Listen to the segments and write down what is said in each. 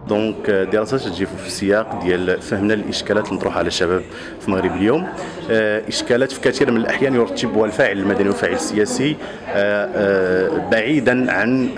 دونك دراسات تجي في السياق ديال فهمنا الاشكالات اللي مطروحه على الشباب في المغرب اليوم. اشكالات في كثير من الاحيان يرتبها الفاعل المدني والفاعل السياسي بعيدا عن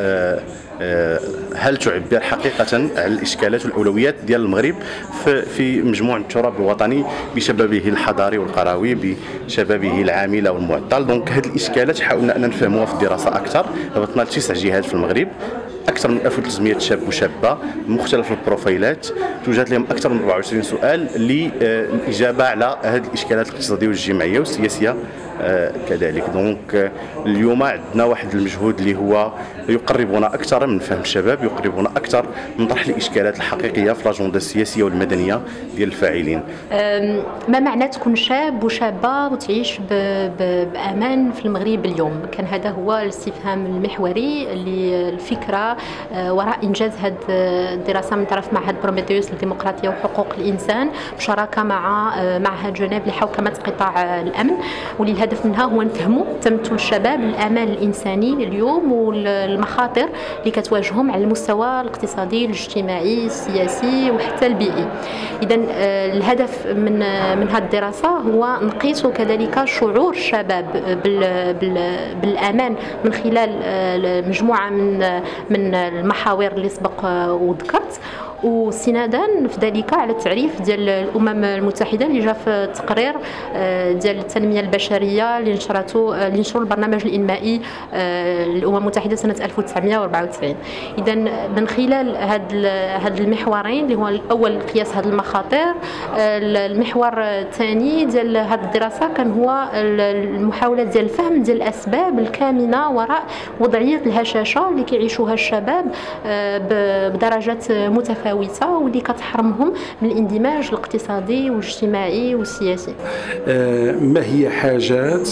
هل تعبر حقيقة عن الإشكالات والأولويات ديال المغرب في مجموع التراب الوطني بشبابه الحضاري والقروي، بشبابه العامل والمعطل. دونك هذه الإشكالات حاولنا أن نفهموها في الدراسة أكثر. ربطنا 9 جهات في المغرب، أكثر من 1300 شاب وشابة مختلف البروفايلات، توجد لهم أكثر من 24 سؤال للإجابة على هذه الإشكالات الاقتصادية والاجتماعية والسياسية كذلك. دونك اليوم عندنا واحد المجهود اللي هو يقربنا أكثر من فهم الشباب، يقربنا أكثر من طرح الإشكالات الحقيقية في الأجندة السياسية والمدنية ديال الفاعلين. ما معنى تكون شاب وشابة وتعيش بأمان في المغرب اليوم؟ كان هذا هو الاستفهام المحوري للفكرة وراء إنجاز هذه الدراسة من طرف معهد بروميثيوس للديمقراطية وحقوق الإنسان بشراكة مع معهد جنيف لحوكمة قطاع الأمن، واللي الهدف منها هو نفهموا تمثل الشباب الأمان الإنساني اليوم والمخاطر اللي كتواجههم على المستوى الاقتصادي الاجتماعي السياسي وحتى البيئي. إذا الهدف من هذه الدراسة هو نقيس كذلك شعور الشباب بالأمان من خلال مجموعة من المحاور اللي سبق وذكرت، واستنادا في ذلك على التعريف ديال الامم المتحده اللي جاء في التقرير ديال التنميه البشريه اللي نشروا البرنامج الانمائي للامم المتحده سنه 1994. اذا من خلال هاد المحورين اللي هو الاول قياس هذه المخاطر، المحور الثاني ديال هذه الدراسه كان هو المحاوله ديال الفهم ديال الاسباب الكامنه وراء وضعيه الهشاشه اللي كيعيشوها الشباب بدرجات متفاوته واللي كتحرمهم من الاندماج الاقتصادي والاجتماعي والسياسي. ما هي حاجات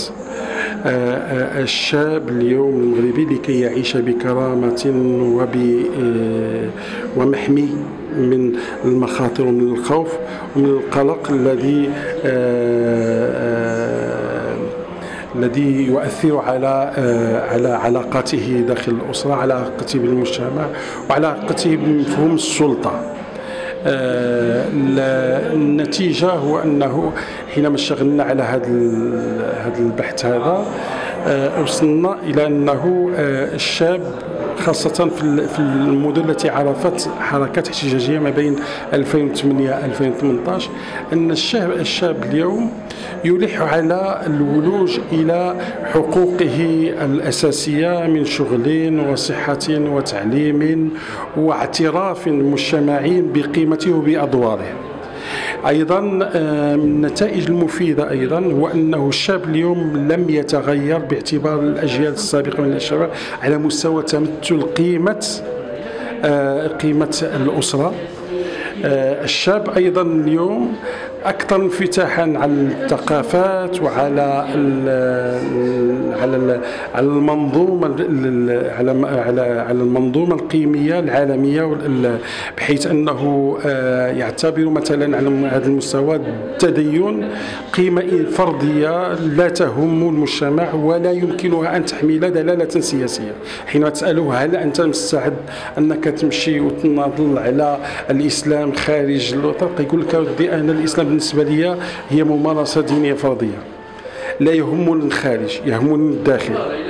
الشاب اليوم المغربي لكي يعيش بكرامة ومحمي من المخاطر ومن الخوف ومن القلق الذي يؤثر على علاقاته داخل الأسرة، على علاقته بالمجتمع، وعلى علاقته بمفهوم السلطة. النتيجة هو أنه حينما اشتغلنا على هذا البحث هذا وصلنا إلى أنه الشاب خاصة في المدن التي عرفت حركات احتجاجية ما بين 2008-2018 أن الشاب اليوم يلح على الولوج إلى حقوقه الأساسية من شغل وصحة وتعليم واعتراف مجتمعي بقيمته وبأدواره. أيضا من النتائج المفيدة أيضا هو أنه الشاب اليوم لم يتغير باعتبار الأجيال السابقة من الشباب على مستوى تمثل قيمة الأسرة. الشاب أيضا اليوم أكثر انفتاحا على الثقافات وعلى المنظومة على المنظومة القيمية العالمية، بحيث أنه يعتبر مثلا على هذا المستوى التدين قيمة فردية لا تهم المجتمع ولا يمكنها أن تحمل دلالة سياسية. حينما تسأله هل أنت مستعد أنك تمشي وتناضل على الإسلام خارج الوطن، يقول لك ودي أنا الإسلام بالنسبة لي هي ممارسة دينية فردية، لا يهمني الخارج، يهمني الداخل.